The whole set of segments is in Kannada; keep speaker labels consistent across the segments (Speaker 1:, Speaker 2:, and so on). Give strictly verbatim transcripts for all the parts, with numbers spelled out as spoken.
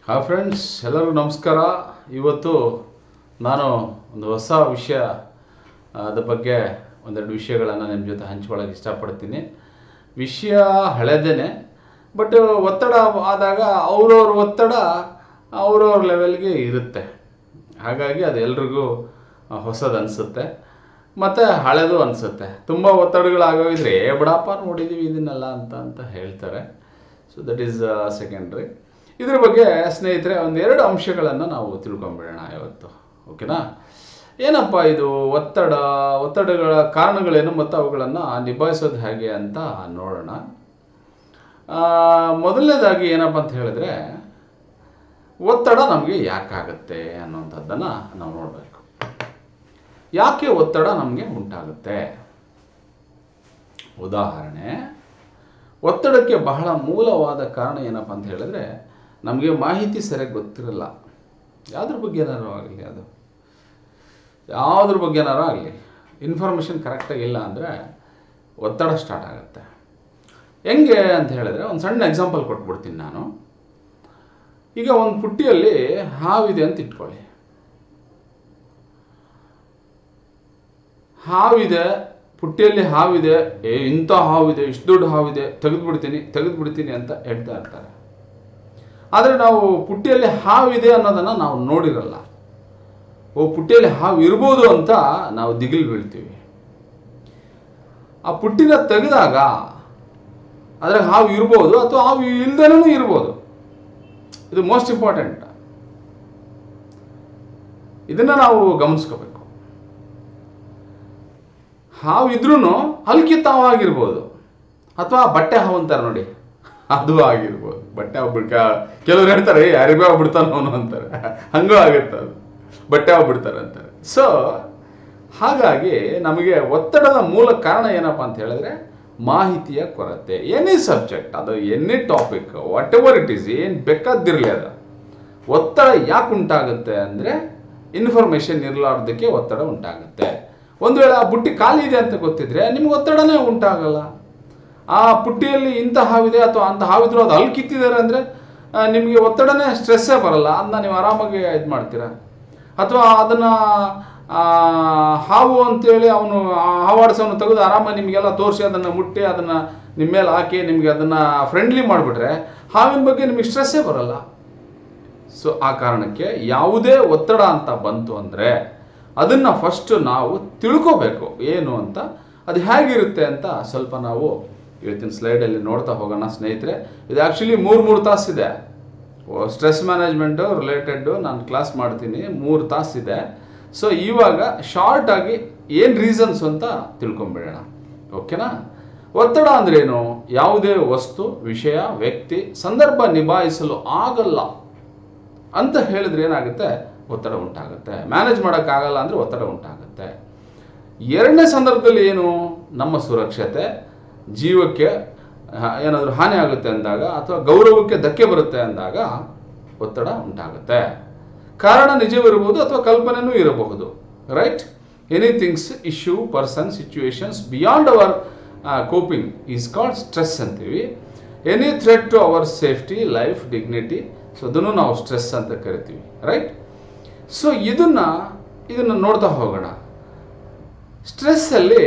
Speaker 1: ಹಾಯ್ ಫ್ರೆಂಡ್ಸ್, ಎಲ್ಲರಿಗೂ ನಮಸ್ಕಾರ. ಇವತ್ತು ನಾನು ಒಂದು ಹೊಸ ವಿಷಯ ಅದ್ರ ಬಗ್ಗೆ ಒಂದೆರಡು ವಿಷಯಗಳನ್ನು ನಿಮ್ಮ ಜೊತೆ ಹಂಚ್ಕೊಳ್ಳೋಕೆ ಇಷ್ಟಪಡ್ತೀನಿ. ವಿಷಯ ಹಳೆದೇನೆ, ಬಟ್ ಒತ್ತಡ ಆದಾಗ ಅವ್ರವ್ರ ಒತ್ತಡ ಅವ್ರವ್ರ ಲೆವೆಲ್ಗೆ ಇರುತ್ತೆ. ಹಾಗಾಗಿ ಅದು ಎಲ್ರಿಗೂ ಹೊಸದು ಅನಿಸುತ್ತೆ ಮತ್ತು ಹಳೆದು ಅನಿಸುತ್ತೆ. ತುಂಬ ಒತ್ತಡಗಳಾಗೋಗಿದ್ರೆ ಏ ಬಿಡಪ್ಪ ನೋಡಿದ್ದೀವಿ ಇದನ್ನೆಲ್ಲ ಅಂತ ಅಂತ ಹೇಳ್ತಾರೆ. So that is secondary. ಇದ್ರ ಬಗ್ಗೆ ಸ್ನೇಹಿತರೆ ಒಂದೆರಡು ಅಂಶಗಳನ್ನು ನಾವು ತಿಳ್ಕೊಂಬಿಡೋಣ ಇವತ್ತು, ಓಕೆನಾ? ಏನಪ್ಪ ಇದು ಒತ್ತಡ, ಒತ್ತಡಗಳ ಕಾರಣಗಳೇನು ಮತ್ತು ಅವುಗಳನ್ನು ನಿಭಾಯಿಸೋದು ಹೇಗೆ ಅಂತ ನೋಡೋಣ. ಮೊದಲನೇದಾಗಿ ಏನಪ್ಪ ಅಂತ ಹೇಳಿದ್ರೆ, ಒತ್ತಡ ನಮಗೆ ಯಾಕಾಗುತ್ತೆ ಅನ್ನೋಂಥದ್ದನ್ನು ನಾವು ನೋಡಬೇಕು. ಯಾಕೆ ಒತ್ತಡ ನಮಗೆ ಉಂಟಾಗುತ್ತೆ? ಉದಾಹರಣೆ, ಒತ್ತಡಕ್ಕೆ ಬಹಳ ಮೂಲವಾದ ಕಾರಣ ಏನಪ್ಪ ಅಂತ ಹೇಳಿದ್ರೆ, ನಮಗೆ ಮಾಹಿತಿ ಸರಿಯಾಗಿ ಗೊತ್ತಿರಲ್ಲ. ಯಾವುದ್ರ ಬಗ್ಗೆ ಏನಾರು ಆಗಲಿ, ಅದು ಯಾವುದ್ರ ಬಗ್ಗೆ ಏನಾರು ಆಗಲಿ, ಇನ್ಫಾರ್ಮೇಷನ್ ಕರೆಕ್ಟಾಗಿ ಇಲ್ಲ ಅಂದರೆ ಒತ್ತಡ ಸ್ಟಾರ್ಟ್ ಆಗುತ್ತೆ. ಹೆಂಗೆ ಅಂತ ಹೇಳಿದ್ರೆ ಒಂದು ಸಣ್ಣ ಎಕ್ಸಾಂಪಲ್ ಕೊಟ್ಬಿಡ್ತೀನಿ ನಾನು. ಈಗ ಒಂದು ಪುಟ್ಟಿಯಲ್ಲಿ ಹಾವಿದೆ ಅಂತ ಇಟ್ಕೊಳ್ಳಿ. ಹಾವಿದೆ, ಪುಟ್ಟಿಯಲ್ಲಿ ಹಾವಿದೆ, ಏ ಇಂಥ ಹಾವಿದೆ, ಇಷ್ಟು ದೊಡ್ಡ ಹಾವಿದೆ, ತೆಗೆದುಬಿಡ್ತೀನಿ ತೆಗೆದುಬಿಡ್ತೀನಿ ಅಂತ ಹೇಳ್ತಾ ಇರ್ತಾರೆ. ಆದರೆ ನಾವು ಪುಟ್ಟಿಯಲ್ಲಿ ಹಾವಿದೆ ಅನ್ನೋದನ್ನು ನಾವು ನೋಡಿರಲ್ಲ. ಓ, ಪುಟ್ಟಿಯಲ್ಲಿ ಹಾವು ಇರ್ಬೋದು ಅಂತ ನಾವು ದಿಗಿಲು ಬೀಳ್ತೀವಿ. ಆ ಪುಟ್ಟಿನ ತೆಗೆದಾಗ ಆದರೆ ಹಾವು ಇರ್ಬೋದು ಅಥವಾ ಹಾವು ಇಲ್ದೇನೂ ಇರ್ಬೋದು. ಇದು ಮೋಸ್ಟ್ ಇಂಪಾರ್ಟೆಂಟ್. ಇದನ್ನು ನಾವು ಗಮನಿಸ್ಕೋಬೇಕು. ಹಾವು ಇದ್ರೂ ಹಲ್ಕಿತ್ತಾವಾಗಿರ್ಬೋದು, ಅಥವಾ ಬಟ್ಟೆ ಹಾವು ಅಂತಾರೆ ನೋಡಿ, ಅದು ಆಗಿರ್ಬೋದು. ಬಟ್ಟೆ ಹಾವು ಬಿಡ್ಕ ಕೆಲವ್ರು ಹೇಳ್ತಾರೆ ಯಾರಿಗೂ ಹಾವು ಬಿಡ್ತಾನೋ ಅವನು ಅಂತಾರೆ, ಹಂಗೂ ಆಗುತ್ತೆ, ಅದು ಬಟ್ಟೆ ಹಾವು ಬಿಡ್ತಾರೆ ಅಂತಾರೆ. ಸೊ ಹಾಗಾಗಿ ನಮಗೆ ಒತ್ತಡದ ಮೂಲ ಕಾರಣ ಏನಪ್ಪ ಅಂತ ಹೇಳಿದ್ರೆ ಮಾಹಿತಿಯ ಕೊರತೆ. ಎನಿ ಸಬ್ಜೆಕ್ಟ್, ಅದು any topic, whatever it is, ಏನು ಬೇಕಾದಿರಲಿ, ಅದು ಒತ್ತಡ ಯಾಕೆ ಉಂಟಾಗುತ್ತೆ ಅಂದರೆ ಇನ್ಫಾರ್ಮೇಷನ್ ಇರಲಾರ್ದಕ್ಕೆ ಒತ್ತಡ ಉಂಟಾಗುತ್ತೆ. ಒಂದು ವೇಳೆ ಆ ಬುಟ್ಟಿ ಖಾಲಿ ಇದೆ ಅಂತ ಗೊತ್ತಿದ್ರೆ ನಿಮ್ಗೆ ಒತ್ತಡನೇ ಉಂಟಾಗಲ್ಲ. ಆ ಪುಟ್ಟಿಯಲ್ಲಿ ಇಂಥ ಹಾವಿದೆ ಅಥವಾ ಅಂಥ ಹಾವಿದ್ರು ಅದು ಅಲ್ಲಿ ಕಿತ್ತಿದ್ದಾರೆ ಅಂದರೆ ನಿಮಗೆ ಒತ್ತಡನೇ, ಸ್ಟ್ರೆಸ್ಸೇ ಬರಲ್ಲ. ಅದನ್ನ ನೀವು ಆರಾಮಾಗಿ ಇದು ಮಾಡ್ತೀರಾ. ಅಥವಾ ಅದನ್ನು ಹಾವು ಅಂತೇಳಿ ಅವನು ಹಾವಾಡಿಸೋನು ತೆಗೆದು ಆರಾಮಾಗಿ ನಿಮಗೆಲ್ಲ ತೋರಿಸಿ ಅದನ್ನು ಮುಟ್ಟಿ ಅದನ್ನು ನಿಮ್ಮ ಮೇಲೆ ಹಾಕಿ ನಿಮಗೆ ಅದನ್ನು ಫ್ರೆಂಡ್ಲಿ ಮಾಡಿಬಿಟ್ರೆ ಹಾವಿನ ಬಗ್ಗೆ ನಿಮಗೆ ಸ್ಟ್ರೆಸ್ಸೇ ಬರಲ್ಲ. ಸೊ ಆ ಕಾರಣಕ್ಕೆ ಯಾವುದೇ ಒತ್ತಡ ಅಂತ ಬಂತು ಅಂದರೆ ಅದನ್ನು ಫಸ್ಟ್ ನಾವು ತಿಳ್ಕೋಬೇಕು ಏನು ಅಂತ, ಅದು ಹೇಗಿರುತ್ತೆ ಅಂತ ಸ್ವಲ್ಪ ನಾವು ಇವತ್ತಿನ ಸ್ಲೈಡಲ್ಲಿ ನೋಡ್ತಾ ಹೋಗೋಣ ಸ್ನೇಹಿತರೆ. ಇದು ಆ್ಯಕ್ಚುಲಿ ಮೂರು ಮೂರು ತಾಸಿದೆ. ಸ್ಟ್ರೆಸ್ ಮ್ಯಾನೇಜ್ಮೆಂಟು ರಿಲೇಟೆಡ್ಡು ನಾನು ಕ್ಲಾಸ್ ಮಾಡ್ತೀನಿ, ಮೂರು ತಾಸಿದೆ. ಸೊ ಇವಾಗ ಶಾರ್ಟಾಗಿ ಏನು ರೀಸನ್ಸ್ ಅಂತ ತಿಳ್ಕೊಂಬಿಡೋಣ, ಓಕೆನಾ? ಒತ್ತಡ ಅಂದ್ರೇನು? ಯಾವುದೇ ವಸ್ತು, ವಿಷಯ, ವ್ಯಕ್ತಿ, ಸಂದರ್ಭ ನಿಭಾಯಿಸಲು ಆಗಲ್ಲ ಅಂತ ಹೇಳಿದ್ರೆ ಏನಾಗುತ್ತೆ? ಒತ್ತಡ ಉಂಟಾಗುತ್ತೆ. ಮ್ಯಾನೇಜ್ ಮಾಡೋಕ್ಕಾಗಲ್ಲ ಅಂದರೆ ಒತ್ತಡ ಉಂಟಾಗುತ್ತೆ. ಎರಡನೇ ಸಂದರ್ಭದಲ್ಲಿ ಏನು? ನಮ್ಮ ಸುರಕ್ಷತೆ, ಜೀವಕ್ಕೆ ಏನಾದರೂ ಹಾನಿ ಆಗುತ್ತೆ ಅಂದಾಗ ಅಥವಾ ಗೌರವಕ್ಕೆ ಧಕ್ಕೆ ಬರುತ್ತೆ ಅಂದಾಗ ಒತ್ತಡ ಉಂಟಾಗುತ್ತೆ. ಕಾರಣ ನಿಜವಿರಬಹುದು ಅಥವಾ ಕಲ್ಪನೆಯೂ ಇರಬಹುದು, right? Anythings, issue, person, situations beyond our coping is called stress ಅಂತೀವಿ. Any threat to our safety, life, dignity, so ಅದನ್ನು ನಾವು ಸ್ಟ್ರೆಸ್ ಅಂತ ಕರಿತೀವಿ, ರೈಟ್? ಸೊ ಇದನ್ನು ಇದನ್ನು ನೋಡ್ತಾ ಹೋಗೋಣ. ಸ್ಟ್ರೆಸ್ಸಲ್ಲಿ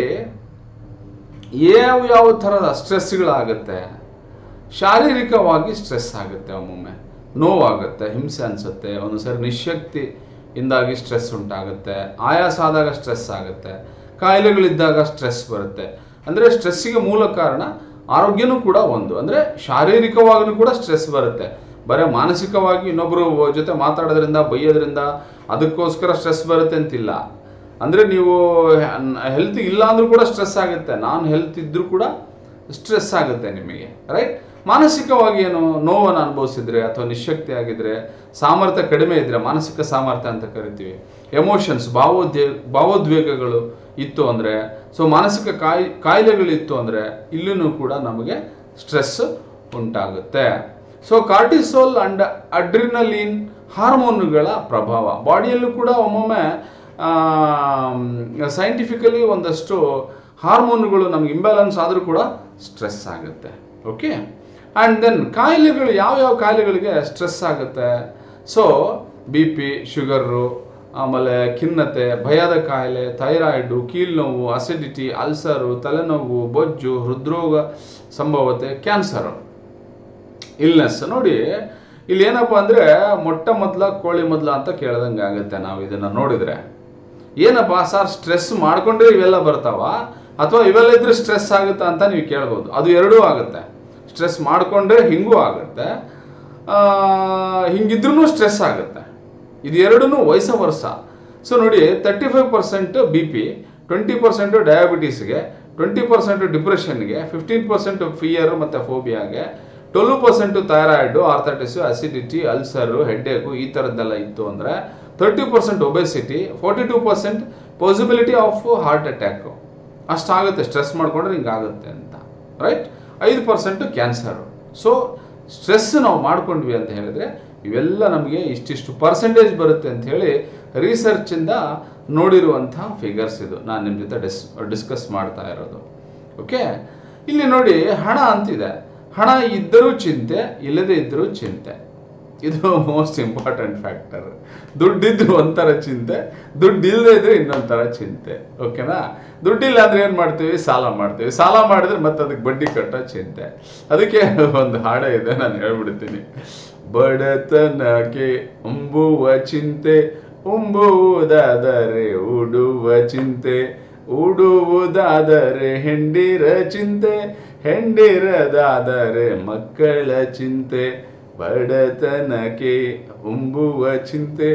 Speaker 1: ಯಾವ ಯಾವ ಥರದ ಸ್ಟ್ರೆಸ್ಗಳಾಗುತ್ತೆ? ಶಾರೀರಿಕವಾಗಿ ಸ್ಟ್ರೆಸ್ ಆಗುತ್ತೆ, ಒಮ್ಮೊಮ್ಮೆ ನೋವಾಗುತ್ತೆ, ಹಿಂಸೆ ಅನಿಸುತ್ತೆ, ಒಂದು ಸರಿ ನಿಶಕ್ತಿಯಿಂದಾಗಿ ಸ್ಟ್ರೆಸ್ ಉಂಟಾಗುತ್ತೆ, ಆಯಾಸ ಆದಾಗ ಸ್ಟ್ರೆಸ್ ಆಗುತ್ತೆ, ಕಾಯಿಲೆಗಳಿದ್ದಾಗ ಸ್ಟ್ರೆಸ್ ಬರುತ್ತೆ. ಅಂದರೆ ಸ್ಟ್ರೆಸ್ಸಿಗೆ ಮೂಲ ಕಾರಣ ಆರೋಗ್ಯನೂ ಕೂಡ ಒಂದು. ಅಂದರೆ ಶಾರೀರಿಕವಾಗಿಯೂ ಕೂಡ ಸ್ಟ್ರೆಸ್ ಬರುತ್ತೆ. ಬರೀ ಮಾನಸಿಕವಾಗಿ ಇನ್ನೊಬ್ಬರು ಜೊತೆ ಮಾತಾಡೋದ್ರಿಂದ, ಬೈಯೋದ್ರಿಂದ ಅದಕ್ಕೋಸ್ಕರ ಸ್ಟ್ರೆಸ್ ಬರುತ್ತೆ ಅಂತಿಲ್ಲ. ಅಂದರೆ ನೀವು ಹೆಲ್ತ್ ಇಲ್ಲ ಅಂದರೂ ಕೂಡ ಸ್ಟ್ರೆಸ್ ಆಗುತ್ತೆ, ನಾನ್ ಹೆಲ್ತ್ ಇದ್ದರೂ ಕೂಡ ಸ್ಟ್ರೆಸ್ ಆಗುತ್ತೆ ನಿಮಗೆ, ರೈಟ್? ಮಾನಸಿಕವಾಗಿ ಏನು ನೋವನ್ನು ಅನುಭವಿಸಿದ್ರೆ ಅಥವಾ ನಿಶಕ್ತಿ ಆಗಿದ್ರೆ, ಸಾಮರ್ಥ್ಯ ಕಡಿಮೆ ಇದ್ದರೆ ಮಾನಸಿಕ ಸಾಮರ್ಥ್ಯ ಅಂತ ಕರಿತೀವಿ. ಎಮೋಷನ್ಸ್, ಭಾವೋದ್ವೇ ಭಾವೋದ್ವೇಗಗಳು ಇತ್ತು ಅಂದರೆ, ಸೊ ಮಾನಸಿಕ ಕಾಯಿ ಕಾಯಿಲೆಗಳಿತ್ತು ಅಂದರೆ ಇಲ್ಲೂ ಕೂಡ ನಮಗೆ ಸ್ಟ್ರೆಸ್ ಉಂಟಾಗುತ್ತೆ. ಸೊ ಕಾರ್ಟಿಸೋಲ್ ಅಂಡ್ ಅಡ್ರಿನಲಿನ್ ಹಾರ್ಮೋನುಗಳ ಪ್ರಭಾವ ಬಾಡಿಯಲ್ಲೂ ಕೂಡ ಒಮ್ಮೊಮ್ಮೆ ಸೈಂಟಿಫಿಕಲಿ ಒಂದಷ್ಟು ಹಾರ್ಮೋನುಗಳು ನಮ್ಗೆ ಇಂಬ್ಯಾಲೆನ್ಸ್ ಆದರೂ ಕೂಡ ಸ್ಟ್ರೆಸ್ ಆಗುತ್ತೆ, ಓಕೆ? ಆ್ಯಂಡ್ ದೆನ್ ಕಾಯಿಲೆಗಳು ಯಾವ್ಯಾವ ಕಾಯಿಲೆಗಳಿಗೆ ಸ್ಟ್ರೆಸ್ ಆಗುತ್ತೆ? ಸೊ ಬಿ ಪಿ, ಶುಗರು, ಆಮೇಲೆ ಖಿನ್ನತೆ, ಭಯದ ಕಾಯಿಲೆ, ಥೈರಾಯ್ಡು, ಕೀಲ್ನೋವು, ಅಸಿಡಿಟಿ, ಅಲ್ಸರು, ತಲೆನೋವು, ಬೊಜ್ಜು, ಹೃದ್ರೋಗ ಸಂಭವತೆ, ಕ್ಯಾನ್ಸರು, ಇಲ್ನೆಸ್. ನೋಡಿ ಇಲ್ಲಿ ಏನಪ್ಪ ಅಂದರೆ ಮೊಟ್ಟ ಮೊದಲ ಕೋಳಿ ಮೊದಲ ಅಂತ ಕೇಳ್ದಂಗೆ ಆಗುತ್ತೆ ನಾವು ಇದನ್ನು ನೋಡಿದರೆ. ಏನಪ್ಪ ಸರ್ ಸ್ಟ್ರೆಸ್ ಮಾಡಿಕೊಂಡ್ರೆ ಇವೆಲ್ಲ ಬರ್ತಾವ ಅಥವಾ ಇವೆಲ್ಲ ಇದ್ರೆ ಸ್ಟ್ರೆಸ್ ಆಗುತ್ತಾ ಅಂತ ನೀವು ಕೇಳ್ಬೋದು. ಅದು ಎರಡೂ ಆಗುತ್ತೆ. ಸ್ಟ್ರೆಸ್ ಮಾಡಿಕೊಂಡ್ರೆ ಹಿಂಗೂ ಆಗುತ್ತೆ, ಹಿಂಗಿದ್ರೂ ಸ್ಟ್ರೆಸ್ ಆಗುತ್ತೆ. ಇದು ಎರಡೂ ವಯಸ್ಸ ವರ್ಷ. ಸೊ ನೋಡಿ, thirty five percent B P, twenty percent ಡಯಾಬಿಟೀಸ್ಗೆ, ಟ್ವೆಂಟಿ ಪರ್ಸೆಂಟು ಡಿಪ್ರೆಷನ್ಗೆ, ಫಿಫ್ಟೀನ್ ಪರ್ಸೆಂಟು ಫಿಯರ್ ಮತ್ತು ಫೋಬಿಯಾಗೆ, twelve percent thyroid, arthritis, acidity, ulcer, headache ಈ ಥರದ್ದೆಲ್ಲ ಇತ್ತು ಅಂದರೆ, thirty percent obesity, forty two percent possibility of heart attack ಅಷ್ಟಾಗುತ್ತೆ ಸ್ಟ್ರೆಸ್ ಮಾಡ್ಕೊಂಡ್ರೆ ಹಿಂಗಾಗುತ್ತೆ ಅಂತ, ರೈಟ್? ಐದು ಪರ್ಸೆಂಟು ಕ್ಯಾನ್ಸರು. ಸೊ ಸ್ಟ್ರೆಸ್ ನಾವು ಮಾಡ್ಕೊಂಡ್ವಿ ಅಂತ ಹೇಳಿದ್ರೆ ಇವೆಲ್ಲ ನಮಗೆ ಇಷ್ಟಿಷ್ಟು ಪರ್ಸೆಂಟೇಜ್ ಬರುತ್ತೆ ಅಂತ ಹೇಳಿ ರಿಸರ್ಚಿಂದ ನೋಡಿರುವಂಥ ಫಿಗರ್ಸ್ ಇದು ನಾನು ನಿಮ್ಮ ಜೊತೆ ಡಿಸ್ ಡಿಸ್ಕಸ್ ಮಾಡ್ತಾ ಇರೋದು. ಓಕೆ, ಇಲ್ಲಿ ನೋಡಿ ಹಣ ಅಂತಿದೆ. ಹಣ ಇದ್ದರೂ ಚಿಂತೆ, ಇಲ್ಲದೇ ಇದ್ದರೂ ಚಿಂತೆ. ಇದು ಮೋಸ್ಟ್ ಇಂಪಾರ್ಟೆಂಟ್ ಫ್ಯಾಕ್ಟರ್. ದುಡ್ಡಿದ್ದು ಒಂಥರ ಚಿಂತೆ, ದುಡ್ಡು ಇಲ್ಲದೆ ಇದ್ರೆ ಇನ್ನೊಂಥರ ಚಿಂತೆ. ಓಕೆನಾ? ದುಡ್ಡಿಲ್ಲ ಅಂದ್ರೆ ಏನು ಮಾಡ್ತೀವಿ? ಸಾಲ ಮಾಡ್ತೀವಿ. ಸಾಲ ಮಾಡಿದ್ರೆ ಮತ್ತೆ ಅದಕ್ಕೆ ಬಡ್ಡಿ ಕಟ್ಟೋ ಚಿಂತೆ. ಅದಕ್ಕೆ ಒಂದು ಹಾಡೇ ಇದೆ, ನಾನು ಹೇಳ್ಬಿಡ್ತೀನಿ. ಬಡತನಕ್ಕೆ ಉಂಬುವ ಚಿಂತೆ, ಉಂಬುವುದಾದರೆ ಉಡುವ ಚಿಂತೆ, ಉಡುವುದಾದರೆ ಹೆಂಡಿರ ಚಿಂತೆ, ಹೆಂಡಿರದಾದರೆ ಮಕ್ಕಳ ಚಿಂತೆ. ಬಡತನಕ್ಕೆ ಉಂಬುವ ಚಿಂತೆ,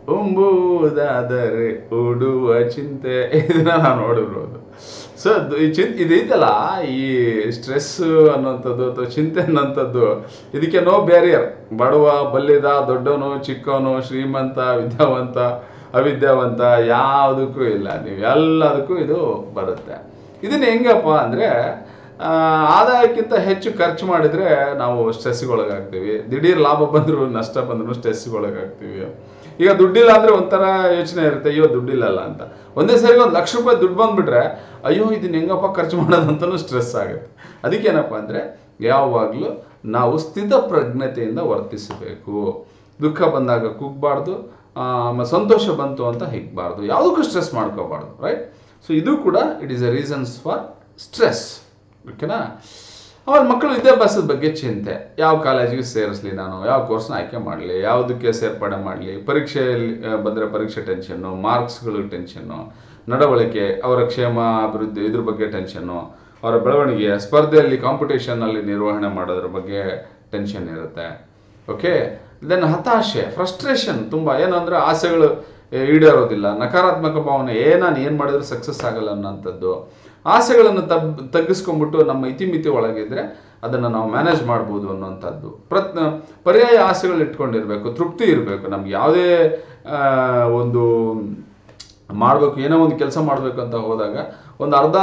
Speaker 1: ಉಂಬುವುದಾದರೆ ಉಡುವ ಚಿಂತೆ. ಇದನ್ನ ನಾವು ನೋಡಿರ್ಬೋದು. ಸೊ ಈ ಚಿಂತೆ ಇದೈತಲ್ಲ, ಈ ಸ್ಟ್ರೆಸ್ ಅನ್ನೋಂಥದ್ದು ಅಥವಾ ಚಿಂತೆ ಅನ್ನೋಂಥದ್ದು, ಇದಕ್ಕೆ ನೋ ಬ್ಯಾರಿಯರ್. ಬಡವ, ಬಲ್ಲಿದ, ದೊಡ್ಡವನು, ಚಿಕ್ಕವನು, ಶ್ರೀಮಂತ, ವಿದ್ಯಾವಂತ, ಅವಿದ್ಯಾವಂತ ಯಾವುದಕ್ಕೂ ಇಲ್ಲ. ನೀವು ಎಲ್ಲದಕ್ಕೂ ಇದು ಬರುತ್ತೆ. ಇದನ್ನ ಹೆಂಗಪ್ಪ ಅಂದರೆ, ಆದಾಯಕ್ಕಿಂತ ಹೆಚ್ಚು ಖರ್ಚು ಮಾಡಿದರೆ ನಾವು ಸ್ಟ್ರೆಸ್ಗೊಳಗಾಗ್ತೀವಿ. ದಿಢೀರ್ ಲಾಭ ಬಂದರೂ ನಷ್ಟ ಬಂದರೂ ಸ್ಟ್ರೆಸ್ಗೊಳಗಾಗ್ತೀವಿ. ಈಗ ದುಡ್ಡಿಲ್ಲ ಅಂದರೆ ಒಂಥರ ಯೋಚನೆ ಇರುತ್ತೆ, ಅಯ್ಯೋ ದುಡ್ಡಿಲ್ಲಲ್ಲ ಅಂತ. ಒಂದೇ ಸರಿ ಒಂದು ಲಕ್ಷ ರೂಪಾಯಿ ದುಡ್ಡು ಬಂದುಬಿಟ್ರೆ ಅಯ್ಯೋ ಇದನ್ನ ಹೆಂಗಪ್ಪ ಖರ್ಚು ಮಾಡೋದಂತಲೂ ಸ್ಟ್ರೆಸ್ ಆಗುತ್ತೆ. ಅದಕ್ಕೇನಪ್ಪ ಅಂದರೆ ಯಾವಾಗಲೂ ನಾವು ಸ್ಥಿತ ಪ್ರಜ್ಞತೆಯಿಂದ ವರ್ತಿಸಬೇಕು. ದುಃಖ ಬಂದಾಗ ಕುಗ್ಬಾರ್ದು, ಸಂತೋಷ ಬಂತು ಅಂತ ಹಿಗ್ಬಾರ್ದು, ಯಾವುದಕ್ಕೂ ಸ್ಟ್ರೆಸ್ ಮಾಡ್ಕೋಬಾರ್ದು, ರೈಟ್? ಸೊ ಇದು ಕೂಡ it is a reasons for stress. ಓಕೆನಾ? ಆಮೇಲೆ ಮಕ್ಕಳು ವಿದ್ಯಾಭ್ಯಾಸದ ಬಗ್ಗೆ ಚಿಂತೆ. ಯಾವ ಕಾಲೇಜಿಗೆ ಸೇರಿಸ್ಲಿ ನಾನು, ಯಾವ ಕೋರ್ಸ್ನ ಆಯ್ಕೆ ಮಾಡಲಿ, ಯಾವುದಕ್ಕೆ ಸೇರ್ಪಡೆ ಮಾಡಲಿ, ಪರೀಕ್ಷೆಯಲ್ಲಿ ಬಂದರೆ ಪರೀಕ್ಷೆ ಟೆನ್ಷನ್ನು, ಮಾರ್ಕ್ಸ್ಗಳು ಟೆನ್ಷನ್ನು, ನಡವಳಿಕೆ, ಅವರ ಕ್ಷೇಮ ಅಭಿವೃದ್ಧಿ ಇದ್ರ ಬಗ್ಗೆ ಟೆನ್ಷನ್ನು, ಅವರ ಬೆಳವಣಿಗೆ, ಸ್ಪರ್ಧೆಯಲ್ಲಿ ಕಾಂಪಿಟೇಷನ್ನಲ್ಲಿ ನಿರ್ವಹಣೆ ಮಾಡೋದ್ರ ಬಗ್ಗೆ ಟೆನ್ಷನ್ ಇರುತ್ತೆ. ಓಕೆ, ದೆನ್ ಹತಾಶೆ, ಫ್ರಸ್ಟ್ರೇಷನ್ ತುಂಬ. ಏನಂದರೆ ಆಸೆಗಳು ಈಡೇರೋದಿಲ್ಲ, ನಕಾರಾತ್ಮಕ ಭಾವನೆ, ಏ ನಾನು ಏನು ಮಾಡಿದ್ರು ಸಕ್ಸಸ್ ಆಗಲ್ಲ ಅನ್ನೋಂಥದ್ದು. ಆಸೆಗಳನ್ನು ತಗ್ ತಗ್ಗಿಸ್ಕೊಂಡ್ಬಿಟ್ಟು ನಮ್ಮ ಇತಿಮಿತಿ ಒಳಗಿದ್ರೆ ಅದನ್ನು ನಾವು ಮ್ಯಾನೇಜ್ ಮಾಡ್ಬೋದು ಅನ್ನೋಂಥದ್ದು. ಪ್ರತ್ ಪರ್ಯಾಯ ಆಸೆಗಳು ಇಟ್ಕೊಂಡಿರಬೇಕು, ತೃಪ್ತಿ ಇರಬೇಕು. ನಮ್ಗೆ ಯಾವುದೇ ಒಂದು ಮಾಡಬೇಕು, ಏನೋ ಒಂದು ಕೆಲಸ ಮಾಡಬೇಕು ಅಂತ ಹೋದಾಗ ಒಂದು ಅರ್ಧ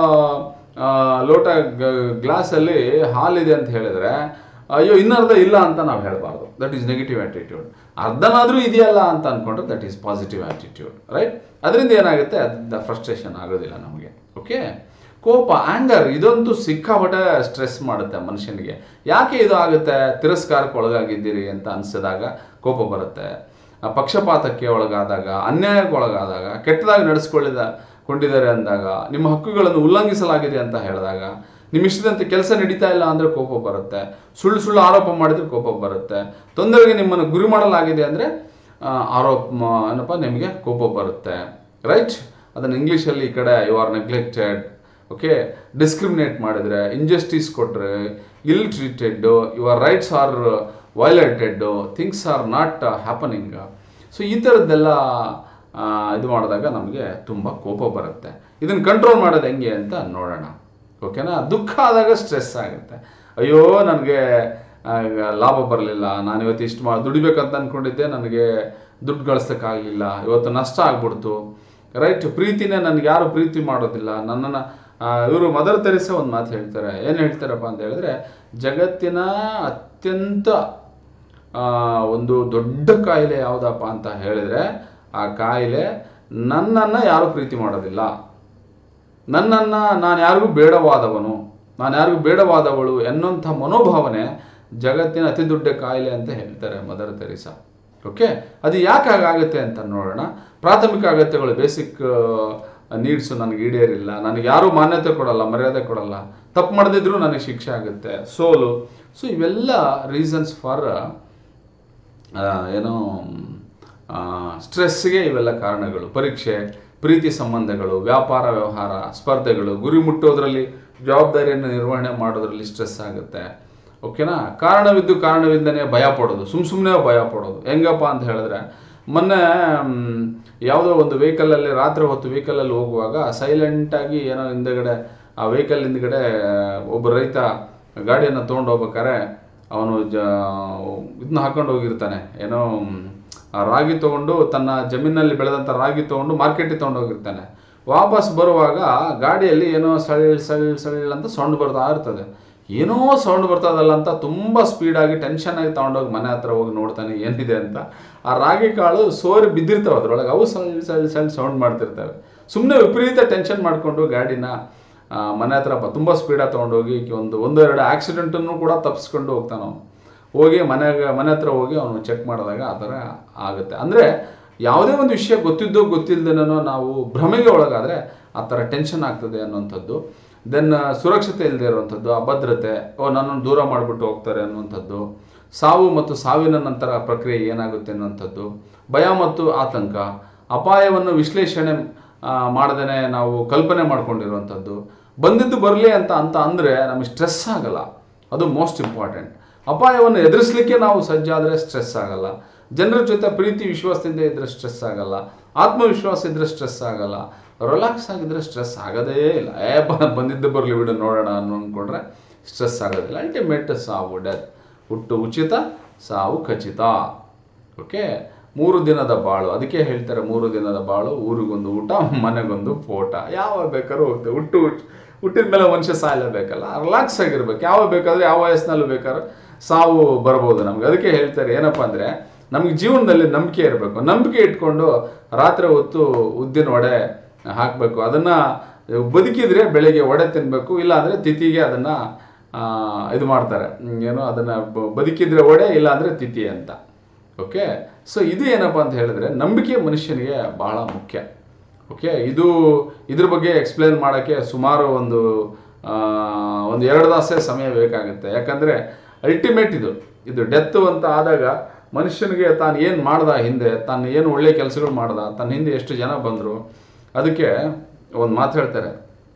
Speaker 1: ಲೋಟ ಗ್ಲಾಸಲ್ಲಿ ಹಾಲಿದೆ ಅಂತ ಹೇಳಿದ್ರೆ ಅಯ್ಯೋ ಇನ್ನರ್ಧ ಇಲ್ಲ ಅಂತ ನಾವು ಹೇಳಬಾರ್ದು. That is negative attitude. ಅರ್ಧನಾದರೂ ಇದೆಯಲ್ಲ ಅಂತ ಅಂದ್ಕೊಂಡ್ರೆ that is positive attitude, right? ಅದರಿಂದ ಏನಾಗುತ್ತೆ, ಅದರಿಂದ ಫ್ರಸ್ಟ್ರೇಷನ್ ಆಗೋದಿಲ್ಲ ನಮಗೆ. ಓಕೆ, ಕೋಪ, ಆ್ಯಂಗರ್, ಇದಂತೂ ಸಿಕ್ಕಾಪಟ್ಟೆ ಸ್ಟ್ರೆಸ್ ಮಾಡುತ್ತೆ ಮನುಷ್ಯನಿಗೆ. ಯಾಕೆ ಇದು ಆಗುತ್ತೆ? ತಿರಸ್ಕಾರಕ್ಕೆ ಒಳಗಾಗಿದ್ದೀರಿ ಅಂತ ಅನಿಸಿದಾಗ ಕೋಪ ಬರುತ್ತೆ. ಪಕ್ಷಪಾತಕ್ಕೆ ಒಳಗಾದಾಗ, ಅನ್ಯಾಯಕ್ಕೆ ಒಳಗಾದಾಗ, ಕೆಟ್ಟದಾಗಿ ನಡೆಸ್ಕೊಳ್ಳಿದ ಕೊಂಡಿದ್ದಾರೆ ಅಂದಾಗ, ನಿಮ್ಮ ಹಕ್ಕುಗಳನ್ನು ಉಲ್ಲಂಘಿಸಲಾಗಿದೆ ಅಂತ ಹೇಳಿದಾಗ, ನಿಮ್ಮ ಇಷ್ಟದಂತೆ ಕೆಲಸ ನಡೀತಾ ಇಲ್ಲ ಅಂದರೆ ಕೋಪ ಬರುತ್ತೆ. ಸುಳ್ಳು ಸುಳ್ಳು ಆರೋಪ ಮಾಡಿದ್ರೆ ಕೋಪ ಬರುತ್ತೆ. ತೊಂದರೆಗೆ ನಿಮ್ಮನ್ನು ಗುರಿ ಮಾಡಲಾಗಿದೆ ಅಂದರೆ ಆರೋಪ ಏನಪ್ಪ ನಿಮಗೆ ಕೋಪ ಬರುತ್ತೆ, ರೈಟ್? ಅದನ್ನು ಇಂಗ್ಲೀಷಲ್ಲಿ ಈ ಕಡೆ you are neglected. Okay, discriminate ಮಾಡಿದರೆ, ಇಂಜಸ್ಟಿಸ್ ಕೊಟ್ಟರೆ, ill treated, your rights are violated, things are not happening. So ಈ ಥರದ್ದೆಲ್ಲ ಇದು ಮಾಡಿದಾಗ ನಮಗೆ ತುಂಬ ಕೋಪ ಬರುತ್ತೆ. ಇದನ್ನು ಕಂಟ್ರೋಲ್ ಮಾಡೋದು ಹೆಂಗೆ ಅಂತ ನೋಡೋಣ. ಓಕೆನಾ? ದುಃಖ ಆದಾಗ ಸ್ಟ್ರೆಸ್ ಆಗುತ್ತೆ. ಅಯ್ಯೋ ನನಗೆ ಲಾಭ ಬರಲಿಲ್ಲ, ನಾನು ಇವತ್ತು ಇಷ್ಟು ಮಾಡಿ ದುಡಿಬೇಕಂತ ಅಂದ್ಕೊಂಡಿದ್ದೆ, ನನಗೆ ದುಡ್ಡು ಗಳಿಸೋಕ್ಕಾಗಲಿಲ್ಲ, ಇವತ್ತು ನಷ್ಟ ಆಗ್ಬಿಡ್ತು, ರೈಟ್? ಪ್ರೀತಿನೇ ನನಗೆ ಯಾರು ಪ್ರೀತಿ ಮಾಡೋದಿಲ್ಲ, ನನ್ನನ್ನು ಇವರು ಮದರ್ ತೆರೇಸಾ ಒಂದು ಮಾತು ಹೇಳ್ತಾರೆ. ಏನು ಹೇಳ್ತಾರಪ್ಪ ಅಂತ ಹೇಳಿದ್ರೆ, ಜಗತ್ತಿನ ಅತ್ಯಂತ ಒಂದು ದೊಡ್ಡ ಕಾಯಿಲೆ ಯಾವುದಪ್ಪ ಅಂತ ಹೇಳಿದ್ರೆ ಆ ಕಾಯಿಲೆ ನನ್ನನ್ನು ಯಾರು ಪ್ರೀತಿ ಮಾಡೋದಿಲ್ಲ, ನನ್ನನ್ನು ನಾನು ಯಾರಿಗೂ ಬೇಡವಾದವನು, ನಾನು ಯಾರಿಗೂ ಬೇಡವಾದವಳು ಎನ್ನುವಂಥ ಮನೋಭಾವನೆ ಜಗತ್ತಿನ ಅತಿ ದೊಡ್ಡ ಕಾಯಿಲೆ ಅಂತ ಹೇಳ್ತಾರೆ ಮದರ್ ತೆರೇಸಾ. ಓಕೆ, ಅದು ಯಾಕೆ ಹಾಗಾಗುತ್ತೆ ಅಂತ ನೋಡೋಣ. ಪ್ರಾಥಮಿಕ ಅಗತ್ಯಗಳು, ಬೇಸಿಕ್ ನೀಡ್ಸು ನನಗೆ ಈಡೇರಿಲ್ಲ, ನನಗೆ ಯಾರೂ ಮಾನ್ಯತೆ ಕೊಡಲ್ಲ, ಮರ್ಯಾದೆ ಕೊಡಲ್ಲ, ತಪ್ಪು ಮಾಡದಿದ್ರೂ ನನಗೆ ಶಿಕ್ಷೆ ಆಗುತ್ತೆ, ಸೋಲು. ಸೊ ಇವೆಲ್ಲ ರೀಸನ್ಸ್ ಫಾರ್ ಏನೋ ಸ್ಟ್ರೆಸ್ಗೆ ಇವೆಲ್ಲ ಕಾರಣಗಳು. ಪರೀಕ್ಷೆ, ಪ್ರೀತಿ ಸಂಬಂಧಗಳು, ವ್ಯಾಪಾರ ವ್ಯವಹಾರ, ಸ್ಪರ್ಧೆಗಳು, ಗುರಿ ಮುಟ್ಟೋದ್ರಲ್ಲಿ, ಜವಾಬ್ದಾರಿಯನ್ನು ನಿರ್ವಹಣೆ ಮಾಡೋದ್ರಲ್ಲಿ ಸ್ಟ್ರೆಸ್ ಆಗುತ್ತೆ. ಓಕೆನಾ. ಕಾರಣವಿದ್ದು ಕಾರಣವಿಂದನೇ ಭಯ ಪಡೋದು, ಸುಮ್ಮ ಸುಮ್ಮನೆ ಭಯ ಪಡೋದು. ಹೆಂಗಪ್ಪ ಅಂತ ಹೇಳಿದ್ರೆ, ಮೊನ್ನೆ ಯಾವುದೋ ಒಂದು ವೆಹಿಕಲಲ್ಲಿ ರಾತ್ರಿ ಹೊತ್ತು ವೆಹಿಕಲಲ್ಲಿ ಹೋಗುವಾಗ ಸೈಲೆಂಟಾಗಿ ಏನೋ ಹಿಂದೆಗಡೆ ಆ ವೆಹಿಕಲ್ ಹಿಂದ್ಗಡೆ ಒಬ್ಬ ರೈತ ಗಾಡಿಯನ್ನು ತೊಗೊಂಡು ಹೋಗ್ಬೇಕಾರೆ ಅವನು ಜ ಇದನ್ನ ಹಾಕೊಂಡು ಹೋಗಿರ್ತಾನೆ, ಏನೋ ರಾಗಿ ತೊಗೊಂಡು ತನ್ನ ಜಮೀನಲ್ಲಿ ಬೆಳೆದಂಥ ರಾಗಿ ತೊಗೊಂಡು ಮಾರ್ಕೆಟಿಗೆ ತೊಗೊಂಡು ಹೋಗಿರ್ತಾನೆ. ವಾಪಸ್ ಬರುವಾಗ ಗಾಡಿಯಲ್ಲಿ ಏನೋ ಸಳ್ ಸಳ್ ಸಳ್ ಅಂತ ಸೌಂಡ್ ಬರ್ತಾ ಇರ್ತದೆ. ಏನೋ ಸೌಂಡ್ ಬರ್ತದಲ್ಲ ಅಂತ ತುಂಬ ಸ್ಪೀಡಾಗಿ ಟೆನ್ಷನಾಗಿ ತೊಗೊಂಡೋಗಿ ಮನೆ ಹತ್ರ ಹೋಗಿ ನೋಡ್ತಾನೆ ಏನಿದೆ ಅಂತ. ಆ ರಾಗಿ ಕಾಳು ಸೋರಿ ಬಿದ್ದಿರ್ತಾವೆ ಅದ್ರೊಳಗೆ, ಅವು ಸಳ್ ಸಳ್ ಸಳ್ ಸೌಂಡ್ ಮಾಡ್ತಿರ್ತವೆ. ಸುಮ್ಮನೆ ವಿಪರೀತ ಟೆನ್ಷನ್ ಮಾಡಿಕೊಂಡು ಗಾಡಿನ ಮನೆ ಹತ್ರ ತುಂಬ ಸ್ಪೀಡಾಗಿ ತೊಗೊಂಡೋಗಿ ಒಂದು ಒಂದು ಎರಡು ಆಕ್ಸಿಡೆಂಟನ್ನು ಕೂಡ ತಪ್ಪಿಸ್ಕೊಂಡು ಹೋಗ್ತಾನೆ ಅವನು. ಹೋಗಿ ಮನೆಗೆ ಮನೆ ಹತ್ರ ಹೋಗಿ ಅವನು ಚೆಕ್ ಮಾಡಿದಾಗ ಆ ಥರ ಆಗುತ್ತೆ. ಅಂದರೆ ಯಾವುದೇ ಒಂದು ವಿಷಯ ಗೊತ್ತಿದ್ದೋ ಗೊತ್ತಿಲ್ಲದೇನೋ ನಾವು ಭ್ರಮೆಗೆ ಒಳಗಾದರೆ ಆ ಥರ ಟೆನ್ಷನ್ ಆಗ್ತದೆ ಅನ್ನುವಂಥದ್ದು. ದೆನ್ ಸುರಕ್ಷತೆ ಇಲ್ಲದೆ ಇರುವಂಥದ್ದು, ಅಭದ್ರತೆ, ಓ ನನ್ನನ್ನು ದೂರ ಮಾಡಿಬಿಟ್ಟು ಹೋಗ್ತಾರೆ ಅನ್ನುವಂಥದ್ದು, ಸಾವು ಮತ್ತು ಸಾವಿನ ನಂತರ ಪ್ರಕ್ರಿಯೆ ಏನಾಗುತ್ತೆ ಅನ್ನುವಂಥದ್ದು, ಭಯ ಮತ್ತು ಆತಂಕ, ಅಪಾಯವನ್ನು ವಿಶ್ಲೇಷಣೆ ಮಾಡದೇ ನಾವು ಕಲ್ಪನೆ ಮಾಡ್ಕೊಂಡಿರುವಂಥದ್ದು. ಬಂದಿದ್ದು ಬರಲಿ ಅಂತ ಅಂತ ಅಂದರೆ ನಮಗೆ ಸ್ಟ್ರೆಸ್ ಆಗಲ್ಲ, ಅದು ಮೋಸ್ಟ್ ಇಂಪಾರ್ಟೆಂಟ್. ಅಪಾಯವನ್ನು ಎದುರಿಸಲಿಕ್ಕೆ ನಾವು ಸಜ್ಜಾದರೆ ಸ್ಟ್ರೆಸ್ ಆಗಲ್ಲ. ಜನರ ಜೊತೆ ಪ್ರೀತಿ ವಿಶ್ವಾಸದಿಂದ ಇದ್ದರೆ ಸ್ಟ್ರೆಸ್ ಆಗಲ್ಲ. ಆತ್ಮವಿಶ್ವಾಸ ಇದ್ದರೆ ಸ್ಟ್ರೆಸ್ ಆಗಲ್ಲ. ರಿಲ್ಯಾಕ್ಸ್ ಆಗಿದ್ರೆ ಸ್ಟ್ರೆಸ್ ಆಗೋದೇ ಇಲ್ಲ. ಏ ಬಂದಿದ್ದು ಬರಲಿ ಬಿಡು ನೋಡೋಣ ಅನ್ನೋ ಅಂದ್ಕೊಂಡ್ರೆ ಸ್ಟ್ರೆಸ್ ಆಗೋದಿಲ್ಲ. ಅಲ್ಟಿಮೇಟ್ ಸಾವು, ಡೆತ್. ಹುಟ್ಟು ಉಚಿತ, ಸಾವು ಖಚಿತ. ಓಕೆ, ಮೂರು ದಿನದ ಬಾಳು. ಅದಕ್ಕೆ ಹೇಳ್ತಾರೆ ಮೂರು ದಿನದ ಬಾಳು, ಊರಿಗೊಂದು ಊಟ, ಮನೆಗೊಂದು ಫೋಟ. ಯಾವಾಗ ಬೇಕಾದ್ರೂ ಹೋಗ್ತೇವೆ. ಹುಟ್ಟು ಹುಟ್ಟಿದ ಮೇಲೆ ಮನುಷ್ಯ ಸಾಯಲೇಬೇಕಲ್ಲ, ರಿಲ್ಯಾಕ್ಸ್ ಆಗಿರ್ಬೇಕು. ಯಾವಾಗ ಬೇಕಾದ್ರೆ ಯಾವ ವಯಸ್ಸಿನಲ್ಲೂ ಬೇಕಾದ್ರೆ ಸಾವು ಬರ್ಬೋದು ನಮ್ಗೆ. ಅದಕ್ಕೆ ಹೇಳ್ತಾರೆ ಏನಪ್ಪ ಅಂದರೆ, ನಮ್ಗೆ ಜೀವನದಲ್ಲಿ ನಂಬಿಕೆ ಇರಬೇಕು. ನಂಬಿಕೆ ಇಟ್ಕೊಂಡು ರಾತ್ರಿ ಹೊತ್ತು ಉದ್ದಿನ ವಡೆ ಹಾಕಬೇಕು. ಅದನ್ನು ಬದುಕಿದ್ರೆ ಬೆಳಿಗ್ಗೆ ವಡೆ ತಿನ್ನಬೇಕು, ಇಲ್ಲಾಂದರೆ ತಿಥಿಗೆ ಅದನ್ನು ಇದು ಮಾಡ್ತಾರೆ, ಏನು ಅದನ್ನು ಬದುಕಿದ್ರೆ ವಡೆ, ಇಲ್ಲಾಂದರೆ ತಿಥಿ ಅಂತ. ಓಕೆ, ಸೊ ಇದು ಏನಪ್ಪ ಅಂತ ಹೇಳಿದ್ರೆ ನಂಬಿಕೆ ಮನುಷ್ಯನಿಗೆ ಬಹಳ ಮುಖ್ಯ. ಓಕೆ, ಇದು ಇದ್ರ ಬಗ್ಗೆ ಎಕ್ಸ್ಪ್ಲೇನ್ ಮಾಡೋಕ್ಕೆ ಸುಮಾರು ಒಂದು ಒಂದು ಎರಡು ತಾಸೇ ಸಮಯ ಬೇಕಾಗುತ್ತೆ. ಯಾಕಂದರೆ ಅಲ್ಟಿಮೇಟ್ ಇದು ಇದು ಡೆತ್ತು ಅಂತ ಆದಾಗ ಮನುಷ್ಯನಿಗೆ ತಾನು ಏನು ಮಾಡ್ದ, ಹಿಂದೆ ತಾನು ಏನು ಒಳ್ಳೆ ಕೆಲಸಗಳು ಮಾಡ್ದ, ತನ್ನ ಹಿಂದೆ ಎಷ್ಟು ಜನ ಬಂದರು. ಅದಕ್ಕೆ ಒಂದು ಮಾತು ಹೇಳ್ತಾರೆ,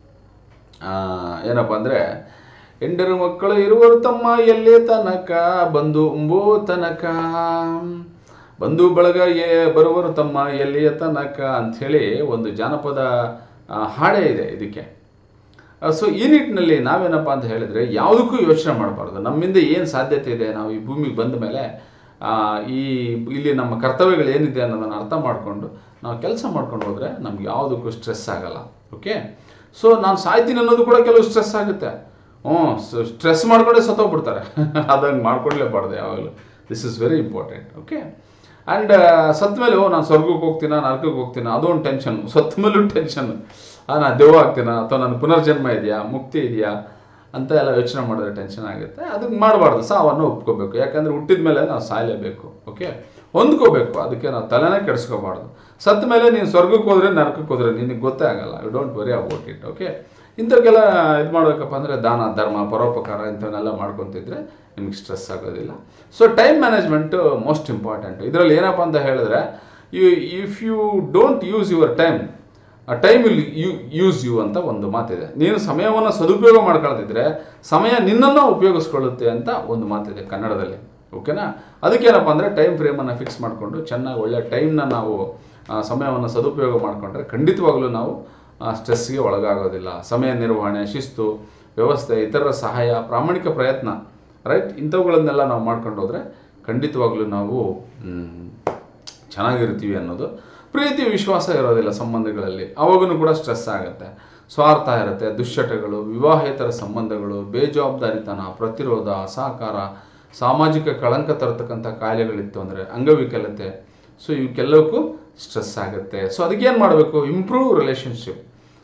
Speaker 1: ಏನಪ್ಪ ಅಂದರೆ, ಹೆಂಡರು ಮಕ್ಕಳು ಇರುವರು ತಮ್ಮ ಎಲ್ಲೇ ತನಕ, ಬಂಧು ಉಂಬೋ ತನಕ, ಬಂಧು ಬಳಗ ಏ ಬರುವರು ತಮ್ಮ ಎಲ್ಲಿಯ ತನಕ ಅಂಥೇಳಿ ಒಂದು ಜಾನಪದ ಹಾಡೇ ಇದೆ ಇದಕ್ಕೆ. ಸೊ ಈ ನಿಟ್ಟಿನಲ್ಲಿ ನಾವೇನಪ್ಪ ಅಂತ ಹೇಳಿದರೆ ಯಾವುದಕ್ಕೂ ಯೋಚನೆ ಮಾಡಬಾರ್ದು. ನಮ್ಮಿಂದ ಏನು ಸಾಧ್ಯತೆ ಇದೆ, ನಾವು ಈ ಭೂಮಿಗೆ ಬಂದ ಮೇಲೆ ಈ ಇಲ್ಲಿ ನಮ್ಮ ಕರ್ತವ್ಯಗಳು ಏನಿದೆ ಅನ್ನೋದನ್ನು ಅರ್ಥ ಮಾಡಿಕೊಂಡು ನಾವು ಕೆಲಸ ಮಾಡ್ಕೊಂಡು ಹೋದರೆ ನಮ್ಗೆ ಯಾವುದಕ್ಕೂ ಸ್ಟ್ರೆಸ್ ಆಗಲ್ಲ. ಓಕೆ, ಸೊ ನಾನು ಸಾಯ್ತೀನಿ ಅನ್ನೋದು ಕೂಡ ಕೆಲವು ಸ್ಟ್ರೆಸ್ ಆಗುತ್ತೆ. ಹ್ಞೂ, ಸ್ಟ್ರೆಸ್ ಮಾಡ್ಕೊಂಡೇ ಸತ್ತೋಗ್ಬಿಡ್ತಾರೆ. ಅದಂಗೆ ಮಾಡ್ಕೊಡ್ಲೇಬಾರ್ದು ಯಾವಾಗಲೂ. This is very important. Okay, and ಸತ್ತ ಮೇಲೆ ಓ ನಾನು ಸ್ವರ್ಗಕ್ಕೆ ಹೋಗ್ತೀನ, ನರಕಕ್ಕೆ ಹೋಗ್ತೀನ, ಅದೊಂದು ಟೆನ್ಷನ್. ಸತ್ತ ಮೇಲೂ ಟೆನ್ಷನ್, ನಾನು ದೆವ್ವ ಆಗ್ತೀನ, ಅಥವಾ ನನ್ನ ಪುನರ್ಜನ್ಮ ಇದೆಯಾ, ಮುಕ್ತಿ ಇದೆಯಾ ಅಂತ ಎಲ್ಲ ಯೋಚನೆ ಮಾಡಿದ್ರೆ ಟೆನ್ಷನ್ ಆಗುತ್ತೆ. ಅದಕ್ಕೆ ಮಾಡಬಾರ್ದು. ಸಾವನ್ನು ಒಪ್ಕೋಬೇಕು. ಯಾಕಂದರೆ ಹುಟ್ಟಿದ ಮೇಲೆ ನಾವು ಸಾಯಲೇಬೇಕು. ಓಕೆ, ಹೊಂದ್ಕೋಬೇಕು. ಅದಕ್ಕೆ ನಾವು ತಲೆನೇ ಕೆಡಿಸ್ಕೋಬಾರ್ದು. ಸತ್ತ ಮೇಲೆ ನೀನು ಸ್ವರ್ಗಕ್ಕೆ ಹೋದರೆ ನರಕಕ್ಕೆ ಹೋದರೆ ನಿನಗೆ ಗೊತ್ತೇ ಆಗಲ್ಲ. You don't worry about it. Okay, ಇಂಥವ್ರಿಗೆಲ್ಲ ಇದು ಮಾಡಬೇಕಪ್ಪ ಅಂದರೆ ದಾನ ಧರ್ಮ ಪರೋಪಕಾರ ಇಂಥವನ್ನೆಲ್ಲ ಮಾಡ್ಕೊತಿದ್ರೆ ನಿಮಗೆ ಸ್ಟ್ರೆಸ್ ಆಗೋದಿಲ್ಲ. So time management most important. ಇದರಲ್ಲಿ ಏನಪ್ಪ ಅಂತ ಹೇಳಿದ್ರೆ, you if you don't use your time, time will use you ಯು ಅಂತ ಒಂದು ಮಾತಿದೆ. ನೀನು ಸಮಯವನ್ನು ಸದುಪಯೋಗ ಮಾಡ್ಕೊಳ್ತಿದ್ರೆ ಸಮಯ ನಿನ್ನನ್ನು ಉಪಯೋಗಿಸ್ಕೊಳ್ಳುತ್ತೆ ಅಂತ ಒಂದು ಮಾತಿದೆ ಕನ್ನಡದಲ್ಲಿ. ಓಕೆನಾ, ಅದಕ್ಕೇನಪ್ಪ ಅಂದರೆ ಟೈಮ್ ಫ್ರೇಮನ್ನು ಫಿಕ್ಸ್ ಮಾಡಿಕೊಂಡು ಚೆನ್ನಾಗಿ ಒಳ್ಳೆಯ ಟೈಮ್ನ ನಾವು ಸಮಯವನ್ನು ಸದುಪಯೋಗ ಮಾಡಿಕೊಂಡ್ರೆ ಖಂಡಿತವಾಗಲೂ ನಾವು ಸ್ಟ್ರೆಸ್ಗೆ ಒಳಗಾಗೋದಿಲ್ಲ. ಸಮಯ ನಿರ್ವಹಣೆ, ಶಿಸ್ತು, ವ್ಯವಸ್ಥೆ, ಇತರರ ಸಹಾಯ, ಪ್ರಾಮಾಣಿಕ ಪ್ರಯತ್ನ, ರೈಟ್, ಇಂಥವುಗಳನ್ನೆಲ್ಲ ನಾವು ಮಾಡ್ಕೊಂಡು ಹೋದರೆ ಖಂಡಿತವಾಗ್ಲೂ ನಾವು ಚೆನ್ನಾಗಿರ್ತೀವಿ ಅನ್ನೋದು. ಪ್ರೀತಿ ವಿಶ್ವಾಸ ಇರೋದಿಲ್ಲ ಸಂಬಂಧಗಳಲ್ಲಿ, ಅವಾಗೂ ಕೂಡ ಸ್ಟ್ರೆಸ್ ಆಗುತ್ತೆ. ಸ್ವಾರ್ಥ ಇರುತ್ತೆ, ದುಶ್ಚಟಗಳು, ವಿವಾಹೇತರ ಸಂಬಂಧಗಳು, ಬೇಜವಾಬ್ದಾರಿತನ, ಪ್ರತಿರೋಧ, ಅಸಹಕಾರ, ಸಾಮಾಜಿಕ ಕಳಂಕ ತರತಕ್ಕಂಥ ಕಾಯಿಲೆಗಳಿತ್ತು ಅಂದರೆ ಅಂಗವಿಕಲತೆ. ಸೊ ಇವಕ್ಕೆಲ್ಲಕ್ಕೂ ಸ್ಟ್ರೆಸ್ ಆಗುತ್ತೆ. ಸೊ ಅದಕ್ಕೇನು ಮಾಡಬೇಕು? Improve relationship.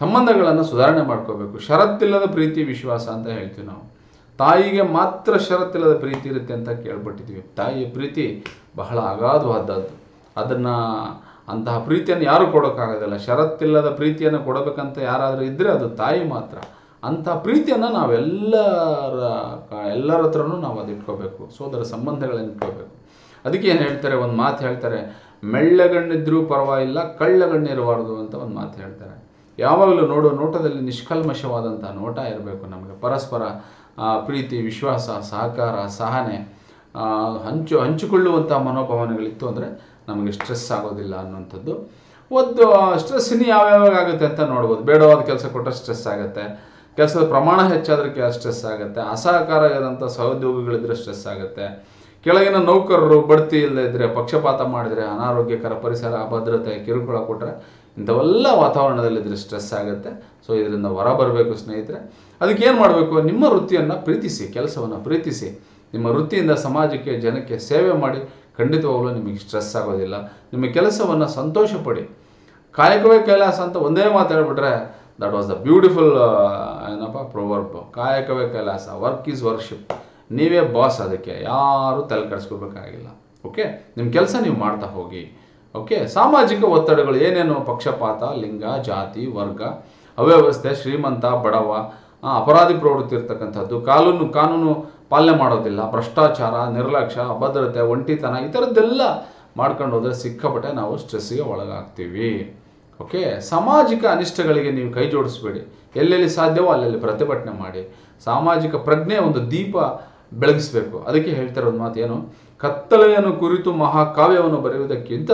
Speaker 1: ಸಂಬಂಧಗಳನ್ನು ಸುಧಾರಣೆ ಮಾಡ್ಕೋಬೇಕು. ಷರತ್ತಿಲ್ಲದ ಪ್ರೀತಿ ವಿಶ್ವಾಸ ಅಂತ ಹೇಳ್ತೀವಿ ನಾವು. ತಾಯಿಗೆ ಮಾತ್ರ ಷರತ್ತಿಲ್ಲದ ಪ್ರೀತಿ ಇರುತ್ತೆ ಅಂತ ಕೇಳ್ಬಿಟ್ಟಿದ್ದೀವಿ. ತಾಯಿಯ ಪ್ರೀತಿ ಬಹಳ ಅಗಾಧವಾದದ್ದು. ಅದನ್ನು ಅಂತಹ ಪ್ರೀತಿಯನ್ನು ಯಾರೂ ಕೊಡೋಕ್ಕಾಗೋದಿಲ್ಲ. ಷರತ್ತಿಲ್ಲದ ಪ್ರೀತಿಯನ್ನು ಕೊಡಬೇಕಂತ ಯಾರಾದರೂ ಇದ್ದರೆ ಅದು ತಾಯಿ ಮಾತ್ರ. ಅಂಥ ಪ್ರೀತಿಯನ್ನು ನಾವೆಲ್ಲರ ಎಲ್ಲರ ಹತ್ರನೂ ನಾವು ಅದು ಇಟ್ಕೋಬೇಕು. ಸೋದರ ಸಂಬಂಧಗಳನ್ನು ಇಟ್ಕೋಬೇಕು. ಅದಕ್ಕೆ ಏನು ಹೇಳ್ತಾರೆ, ಒಂದು ಮಾತು ಹೇಳ್ತಾರೆ, ಮೆಳ್ಳಗಣ್ಣಿದ್ರೂ ಪರವಾಗಿಲ್ಲ ಕಳ್ಳಗಣ್ಣಿರಬಾರ್ದು ಅಂತ ಒಂದು ಮಾತು ಹೇಳ್ತಾರೆ. ಯಾವಾಗಲೂ ನೋಡೋ ನೋಟದಲ್ಲಿ ನಿಷ್ಕಲ್ಮಶವಾದಂಥ ನೋಟ ಇರಬೇಕು ನಮಗೆ. ಪರಸ್ಪರ ಪ್ರೀತಿ, ವಿಶ್ವಾಸ, ಸಹಕಾರ, ಸಹನೆ, ಹಂಚು ಹಂಚಿಕೊಳ್ಳುವಂಥ ಮನೋಭಾವನೆಗಳಿತ್ತು ಅಂದರೆ ನಮಗೆ ಸ್ಟ್ರೆಸ್ ಆಗೋದಿಲ್ಲ ಅನ್ನುವಂಥದ್ದು. ಒಂದು ಸ್ಟ್ರೆಸ್ ಇನ್ನು ಯಾವ್ಯಾವಾಗ ಆಗುತ್ತೆ ಅಂತ ನೋಡ್ಬೋದು. ಬೇಡವಾದ ಕೆಲಸ ಕೊಟ್ಟರೆ ಸ್ಟ್ರೆಸ್ ಆಗುತ್ತೆ, ಕೆಲಸದ ಪ್ರಮಾಣ ಹೆಚ್ಚಾದ್ರೆ ಸ್ಟ್ರೆಸ್ ಆಗುತ್ತೆ, ಅಸಹಕಾರ ಇರೋಂಥ ಸಹೋದ್ಯೋಗಿಗಳಿದ್ರೆ ಸ್ಟ್ರೆಸ್ ಆಗುತ್ತೆ, ಕೆಳಗಿನ ನೌಕರರು ಬಡ್ತಿ ಇಲ್ಲದೇ ಇದ್ದರೆ, ಪಕ್ಷಪಾತ ಮಾಡಿದರೆ, ಅನಾರೋಗ್ಯಕರ ಪರಿಸರ, ಅಭದ್ರತೆ, ಕಿರುಕುಳ ಕೊಟ್ಟರೆ, ಇಂಥವೆಲ್ಲ ವಾತಾವರಣದಲ್ಲಿದ್ದರೆ ಸ್ಟ್ರೆಸ್ ಆಗುತ್ತೆ. ಸೊ ಇದರಿಂದ ಹೊರ ಬರಬೇಕು ಸ್ನೇಹಿತರೆ. ಅದಕ್ಕೆ ಏನು ಮಾಡಬೇಕು, ನಿಮ್ಮ ವೃತ್ತಿಯನ್ನು ಪ್ರೀತಿಸಿ, ಕೆಲಸವನ್ನು ಪ್ರೀತಿಸಿ, ನಿಮ್ಮ ವೃತ್ತಿಯಿಂದ ಸಮಾಜಕ್ಕೆ, ಜನಕ್ಕೆ ಸೇವೆ ಮಾಡಿ. ಖಂಡಿತವಾಗಲೂ ನಿಮಗೆ ಸ್ಟ್ರೆಸ್ ಆಗೋದಿಲ್ಲ. ನಿಮ್ಮ ಕೆಲಸವನ್ನು ಸಂತೋಷ ಪಡಿ. ಕಾಯಕವೇ ಕೈಲಾಸ ಅಂತ ಒಂದೇ ಮಾತು ಹೇಳ್ಬಿಟ್ರೆ ದಟ್ ವಾಸ್ ದ ಬ್ಯೂಟಿಫುಲ್ ಏನಪ್ಪ ಪ್ರೊವರ್ಬ್. ಕಾಯಕವೇ ಕೈಲಾಸ, ವರ್ಕ್ ಈಸ್ ವರ್ಶಿಪ್. ನೀವೇ ಬಾಸ್, ಅದಕ್ಕೆ ಯಾರೂ ತಲೆ ಕೆಡಿಸ್ಕೋಬೇಕಾಗಿಲ್ಲ. ಓಕೆ, ನಿಮ್ಮ ಕೆಲಸ ನೀವು ಮಾಡ್ತಾ ಹೋಗಿ. ಓಕೆ, ಸಾಮಾಜಿಕ ಒತ್ತಡಗಳು ಏನೇನು, ಪಕ್ಷಪಾತ, ಲಿಂಗ, ಜಾತಿ, ವರ್ಗ, ಅವ್ಯವಸ್ಥೆ, ಶ್ರೀಮಂತ, ಬಡವ, ಅಪರಾಧಿ ಪ್ರವೃತ್ತಿ ಇರ್ತಕ್ಕಂಥದ್ದು, ಕಾನೂನು ಕಾನೂನು ಪಾಲನೆ ಮಾಡೋದಿಲ್ಲ, ಭ್ರಷ್ಟಾಚಾರ, ನಿರ್ಲಕ್ಷ್ಯ, ಅಭದ್ರತೆ, ಒಂಟಿತನ, ಈ ಥರದ್ದೆಲ್ಲ ಮಾಡ್ಕೊಂಡು ಹೋದರೆ ಸಿಕ್ಕಾಪಟ್ಟೆ ನಾವು ಸ್ಟ್ರೆಸ್ಸಿಗೆ ಒಳಗಾಗ್ತೀವಿ. ಓಕೆ, ಸಾಮಾಜಿಕ ಅನಿಷ್ಟಗಳಿಗೆ ನೀವು ಕೈ ಜೋಡಿಸ್ಬೇಡಿ. ಎಲ್ಲೆಲ್ಲಿ ಸಾಧ್ಯವೋ ಅಲ್ಲೆಲ್ಲಿ ಪ್ರತಿಭಟನೆ ಮಾಡಿ. ಸಾಮಾಜಿಕ ಪ್ರಜ್ಞೆ ಒಂದು ದೀಪ ಬೆಳಗಿಸ್ಬೇಕು. ಅದಕ್ಕೆ ಹೇಳ್ತಾರೆ ಒಂದು ಮಾತು, ಏನು, ಕತ್ತಲೆಯನ್ನು ಕುರಿತು ಮಹಾಕಾವ್ಯವನ್ನು ಬರೆಯುವುದಕ್ಕಿಂತ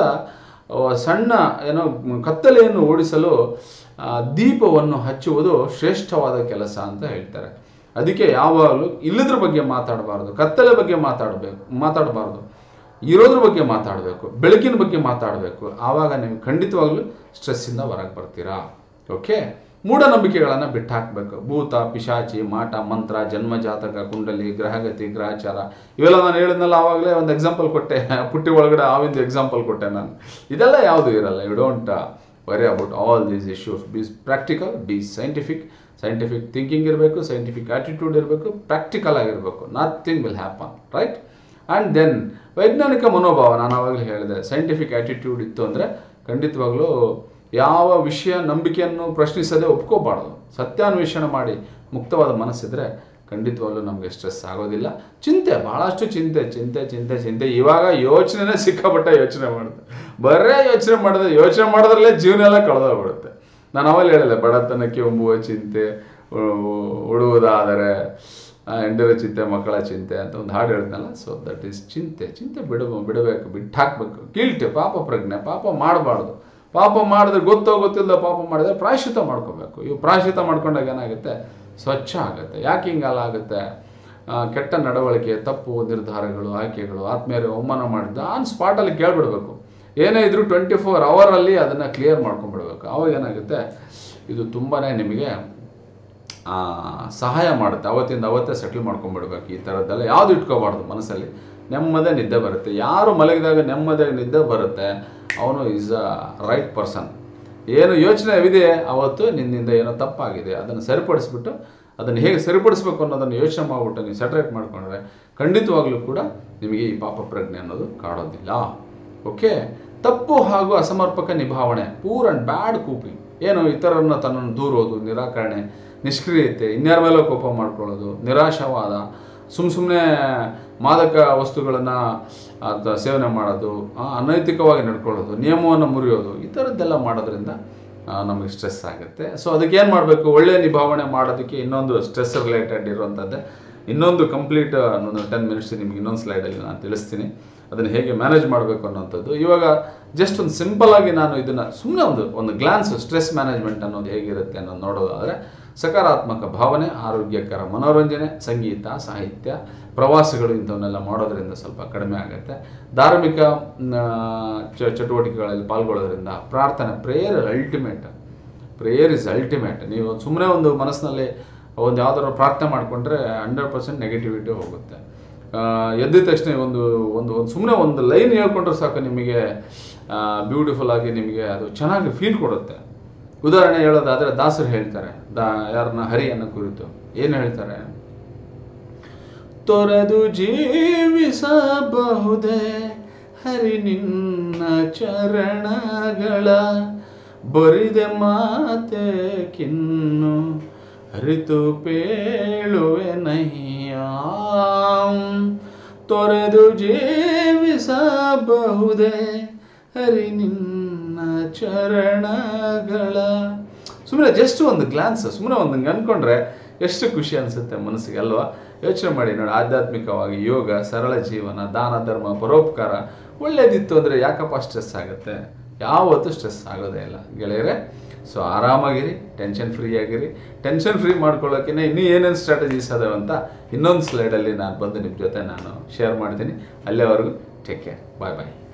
Speaker 1: ಸಣ್ಣ ಏನೋ ಕತ್ತಲೆಯನ್ನು ಓಡಿಸಲು ದೀಪವನ್ನು ಹಚ್ಚುವುದು ಶ್ರೇಷ್ಠವಾದ ಕೆಲಸ ಅಂತ ಹೇಳ್ತಾರೆ. ಅದಕ್ಕೆ ಯಾವಾಗಲೂ ಇಲ್ಲದ್ರ ಬಗ್ಗೆ ಮಾತಾಡಬಾರ್ದು, ಕತ್ತಲೆ ಬಗ್ಗೆ ಮಾತಾಡಬೇಕು ಮಾತಾಡಬಾರ್ದು ಇರೋದ್ರ ಬಗ್ಗೆ ಮಾತಾಡಬೇಕು, ಬೆಳಕಿನ ಬಗ್ಗೆ ಮಾತಾಡಬೇಕು. ಆವಾಗ ನೀವು ಖಂಡಿತವಾಗ್ಲೂ ಸ್ಟ್ರೆಸ್ಸಿಂದ ಹೊರಗೆ ಬರ್ತೀರಾ. ಓಕೆ, ಮೂಢನಂಬಿಕೆಗಳನ್ನು ಬಿಟ್ಟು ಹಾಕಬೇಕು. ಭೂತ, ಪಿಶಾಚಿ, ಮಾಟ, ಮಂತ್ರ, ಜನ್ಮಜಾತಕ, ಕುಂಡಲಿ, ಗ್ರಹಗತಿ, ಗ್ರಹಚಾರ, ಇವೆಲ್ಲ ನಾನು ಹೇಳಿದ್ನಲ್ಲ ಆವಾಗಲೇ ಒಂದು ಎಕ್ಸಾಂಪಲ್ ಕೊಟ್ಟೆ. ಪುಟ್ಟಿ ಒಳಗಡೆ ಆವಿಂದು ಎಕ್ಸಾಂಪಲ್ ಕೊಟ್ಟೆ ನಾನು. ಇದೆಲ್ಲ ಯಾವುದು ಇರಲ್ಲ. You don't worry about all these issues. Be practical, be scientific. Scientific thinking ಇರಬೇಕು, ಸೈಂಟಿಫಿಕ್ ಆಟಿಟ್ಯೂಡ್ ಇರಬೇಕು, ಪ್ರಾಕ್ಟಿಕಲ್ ಆಗಿರಬೇಕು. Nothing will happen, right? And then ವೈಜ್ಞಾನಿಕ ಮನೋಭಾವ. ನಾನು ಆವಾಗಲೇ ಹೇಳಿದೆ, ಸೈಂಟಿಫಿಕ್ ಆಟಿಟ್ಯೂಡ್ ಇತ್ತು ಅಂದರೆ ಖಂಡಿತವಾಗ್ಲೂ ಯಾವ ವಿಷಯ ನಂಬಿಕೆಯನ್ನು ಪ್ರಶ್ನಿಸದೆ ಒಪ್ಕೋಬಾರ್ದು. ಸತ್ಯಾನ್ವೇಷಣೆ ಮಾಡಿ ಮುಕ್ತವಾದ ಮನಸ್ಸಿದ್ರೆ ಖಂಡಿತವಾಗ್ಲೂ ನಮಗೆ ಸ್ಟ್ರೆಸ್ ಆಗೋದಿಲ್ಲ. ಚಿಂತೆ, ಭಾಳಷ್ಟು ಚಿಂತೆ ಚಿಂತೆ ಚಿಂತೆ ಚಿಂತೆ ಇವಾಗ ಯೋಚನೆನೇ ಸಿಕ್ಕಾಪಟ್ಟೆ ಯೋಚನೆ ಮಾಡುತ್ತೆ. ಬರೇ ಯೋಚನೆ ಮಾಡಿದ್ರೆ ಯೋಚನೆ ಮಾಡೋದ್ರಲ್ಲೇ ಜೀವನ ಎಲ್ಲ ಕಳೆದೋಗ್ಬಿಡುತ್ತೆ. ನಾನು ಅವಾಗ ಹೇಳಿದೆ, ಬಡತನಕ್ಕೆ ಒಂಬುವ ಚಿಂತೆ, ಉಡುವುದಾದರೆ ಹೆಂಡರ ಚಿಂತೆ, ಮಕ್ಕಳ ಚಿಂತೆ ಅಂತ ಒಂದು ಹಾಡು ಹೇಳ್ತನಲ್ಲ. ಸೊ ದಟ್ ಈಸ್ ಚಿಂತೆ. ಚಿಂತೆ ಬಿಡ ಬಿಡಬೇಕು, ಬಿಟ್ಟು ಹಾಕಬೇಕು. ಕೀಳ್ತೆ, ಪಾಪ ಪ್ರಜ್ಞೆ, ಪಾಪ ಮಾಡಬಾರ್ದು. ಪಾಪ ಮಾಡಿದ್ರೆ ಗೊತ್ತೋ ಗೊತ್ತಿಲ್ಲ ಪಾಪ ಮಾಡಿದ್ರೆ ಪ್ರಾಯಶ್ಚಿತ ಮಾಡ್ಕೋಬೇಕು. ಇವು ಪ್ರಾಯಶ್ಚಿತ ಮಾಡ್ಕೊಂಡಾಗ ಏನಾಗುತ್ತೆ, ಸ್ವಚ್ಛ ಆಗುತ್ತೆ. ಯಾಕೆ ಹಿಂಗೆಲ್ಲ ಆಗುತ್ತೆ, ಕೆಟ್ಟ ನಡವಳಿಕೆ, ತಪ್ಪು ನಿರ್ಧಾರಗಳು, ಆಯ್ಕೆಗಳು, ಆತ್ಮೀಯರು ಅವಮಾನ ಮಾಡಿದ್ದು ಆನ್ ಸ್ಪಾಟಲ್ಲಿ ಕೇಳಿಬಿಡ್ಬೇಕು. ಏನೇ ಇದ್ರೂ ಟ್ವೆಂಟಿ ಫೋರ್ ಅವರಲ್ಲಿ ಅದನ್ನು ಕ್ಲಿಯರ್ ಮಾಡ್ಕೊಂಡ್ಬಿಡ್ಬೇಕು. ಆವಾಗ ಏನಾಗುತ್ತೆ, ಇದು ತುಂಬಾ ನಿಮಗೆ ಸಹಾಯ ಮಾಡುತ್ತೆ. ಅವತ್ತಿಂದ ಅವತ್ತೇ ಸೆಟ್ಲ್ ಮಾಡ್ಕೊಂಡ್ಬಿಡ್ಬೇಕು. ಈ ಥರದ್ದೆಲ್ಲ ಯಾವುದು ಇಟ್ಕೋಬಾರ್ದು ಮನಸ್ಸಲ್ಲಿ. ನೆಮ್ಮದೇ ನಿದ್ದೆ ಬರುತ್ತೆ. ಯಾರು ಮಲಗಿದಾಗ ನೆಮ್ಮದೇ ನಿದ್ದೆ ಬರುತ್ತೆ ಅವನು ಈಸ್ ಅ ರೈಟ್ ಪರ್ಸನ್. ಏನು ಯೋಚನೆ ಇದೆ ಅವತ್ತು ನಿನ್ನಿಂದ ಏನೋ ತಪ್ಪಾಗಿದೆ, ಅದನ್ನು ಸರಿಪಡಿಸ್ಬಿಟ್ಟು ಅದನ್ನು ಹೇಗೆ ಸರಿಪಡಿಸ್ಬೇಕು ಅನ್ನೋದನ್ನು ಯೋಚನೆ ಮಾಡಿಬಿಟ್ಟು ನೀವು ಸೆಟ್ರೇಟ್ ಮಾಡ್ಕೊಂಡ್ರೆ ಖಂಡಿತವಾಗ್ಲೂ ಕೂಡ ನಿಮಗೆ ಈ ಪಾಪ ಪ್ರಜ್ಞೆ ಅನ್ನೋದು ಕಾಡೋದಿಲ್ಲ. ಓಕೆ, ತಪ್ಪು ಹಾಗೂ ಅಸಮರ್ಪಕ ನಿಭಾವಣೆ, ಪೂರ್ ಆ್ಯಂಡ್ ಬ್ಯಾಡ್ ಕೂಪಿಂಗ್. ಏನು, ಇತರರನ್ನ ತನ್ನನ್ನು ದೂರೋದು, ನಿರಾಕರಣೆ, ನಿಷ್ಕ್ರಿಯತೆ, ಇನ್ಯಾರ ಮೇಲೋ ಕೋಪ ಮಾಡ್ಕೊಳ್ಳೋದು, ನಿರಾಶಾವಾದ, ಸುಮ್ಮ ಸುಮ್ಮನೆ ಮಾದಕ ವಸ್ತುಗಳನ್ನು ಸೇವನೆ ಮಾಡೋದು, ಅನೈತಿಕವಾಗಿ ನಡ್ಕೊಳ್ಳೋದು, ನಿಯಮವನ್ನು ಮುರಿಯೋದು, ಈ ಥರದ್ದೆಲ್ಲ ಮಾಡೋದ್ರಿಂದ ನಮಗೆ ಸ್ಟ್ರೆಸ್ ಆಗುತ್ತೆ. ಸೊ ಅದಕ್ಕೇನು ಮಾಡಬೇಕು, ಒಳ್ಳೆಯ ನಿಭಾವನೆ ಮಾಡೋದಕ್ಕೆ ಇನ್ನೊಂದು ಸ್ಟ್ರೆಸ್ ರಿಲೇಟೆಡ್ ಇರುವಂಥದ್ದೇ ಇನ್ನೊಂದು ಕಂಪ್ಲೀಟ್ ಒಂದು ಟೆನ್ ಮಿನಿಟ್ಸ್ ನಿಮ್ಗೆ ಇನ್ನೊಂದು ಸ್ಲೈಡಲ್ಲಿ ನಾನು ತಿಳಿಸ್ತೀನಿ ಅದನ್ನು ಹೇಗೆ ಮ್ಯಾನೇಜ್ ಮಾಡಬೇಕು ಅನ್ನೋಂಥದ್ದು. ಇವಾಗ ಜಸ್ಟ್ ಒಂದು ಸಿಂಪಲ್ಲಾಗಿ ನಾನು ಇದನ್ನು ಸುಮ್ಮನೆ ಒಂದು ಒಂದು ಗ್ಲಾನ್ಸ್ ಸ್ಟ್ರೆಸ್ ಮ್ಯಾನೇಜ್ಮೆಂಟ್ ಅನ್ನೋದು ಹೇಗಿರುತ್ತೆ ಅನ್ನೋದು ನೋಡೋದಾದರೆ, ಸಕಾರಾತ್ಮಕ ಭಾವನೆ, ಆರೋಗ್ಯಕರ ಮನೋರಂಜನೆ, ಸಂಗೀತ, ಸಾಹಿತ್ಯ, ಪ್ರವಾಸಗಳು ಇಂಥವನ್ನೆಲ್ಲ ಮಾಡೋದ್ರಿಂದ ಸ್ವಲ್ಪ ಕಡಿಮೆ ಆಗುತ್ತೆ. ಧಾರ್ಮಿಕ ಚಟುವಟಿಕೆಗಳಲ್ಲಿ ಪಾಲ್ಗೊಳ್ಳೋದ್ರಿಂದ, ಪ್ರಾರ್ಥನೆ, prayer ultimate. Prayer is ultimate. ನೀವು ಸುಮ್ಮನೆ ಒಂದು ಮನಸ್ಸಿನಲ್ಲಿ ಒಂದು ಯಾವ್ದಾದ್ರು ಪ್ರಾರ್ಥನೆ ಮಾಡಿಕೊಂಡ್ರೆ ಹಂಡ್ರೆಡ್ ಪರ್ಸೆಂಟ್ ನೆಗೆಟಿವಿಟಿ ಹೋಗುತ್ತೆ. ಎದ್ದ ತಕ್ಷಣ ಒಂದು ಒಂದು ಒಂದು ಸುಮ್ಮನೆ ಒಂದು ಲೈನ್ ಹೇಳ್ಕೊಂಡ್ರೆ ಸಾಕು, ನಿಮಗೆ ಬ್ಯೂಟಿಫುಲ್ ಆಗಿ ನಿಮಗೆ ಅದು ಚೆನ್ನಾಗಿ ಫೀಲ್ ಕೊಡುತ್ತೆ. ಉದಾಹರಣೆ ಹೇಳೋದಾದ್ರೆ ದಾಸರು ಹೇಳ್ತಾರೆ, ದಾ ಯಾರನ್ನ ಹರಿಯನ್ನ ಕುರಿತು ಏನು ಹೇಳ್ತಾರೆ? ತೊರೆದು ಜೀವಿಸಬಹುದೇ ಹರಿ ನಿನ್ನ ಚರಣಗಳ, ಬರಿದೆ ಮಾತೆ ಕಿನ್ನು ಅರಿತು ಪೇಳುವೆ ನಯ್ಯ. ತೊರೆದು ಜೀವಿಸಬಹುದೇ ಹರಿ ನಿನ್ನ ಚರಣಗಳ. ಸುಮ್ಮನೆ ಜಸ್ಟ್ ಒಂದು ಗ್ಲಾನ್ಸ್, ಸುಮ್ಮನೆ ಒಂದು ಅನ್ಕೊಂಡ್ರೆ ಎಷ್ಟು ಖುಷಿ ಅನಿಸುತ್ತೆ ಮನಸ್ಸಿಗೆ ಅಲ್ವಾ? ಯೋಚನೆ ಮಾಡಿ ನೋಡಿ, ಆಧ್ಯಾತ್ಮಿಕವಾಗಿ ಯೋಗ, ಸರಳ ಜೀವನ, ದಾನ ಧರ್ಮ, ಪರೋಪಕಾರ ಒಳ್ಳೇದಿತ್ತು ಅಂದರೆ ಯಾಕಪ್ಪ ಸ್ಟ್ರೆಸ್ ಆಗುತ್ತೆ? ಯಾವತ್ತೂ ಸ್ಟ್ರೆಸ್ ಆಗೋದೇ ಇಲ್ಲ ಗೆಳೆಯರೆ. ಸೊ ಆರಾಮಾಗಿರಿ, ಟೆನ್ಷನ್ ಫ್ರೀ ಆಗಿರಿ. ಟೆನ್ಷನ್ ಫ್ರೀ ಮಾಡ್ಕೊಳ್ಳೋಕ್ಕಿಂತ ಇನ್ನೂ ಏನೇನು ಸ್ಟ್ರಾಟಜೀಸ್ ಅದಾವೆ ಅಂತ ಇನ್ನೊಂದು ಸ್ಲೈಡಲ್ಲಿ ನಾನು ಬಂದು ನಿಮ್ಮ ಜೊತೆ ನಾನು ಶೇರ್ ಮಾಡ್ತೀನಿ. ಅಲ್ಲಿವರೆಗೂ ಟೇಕ್ ಕೇರ್, ಬಾಯ್ ಬಾಯ್.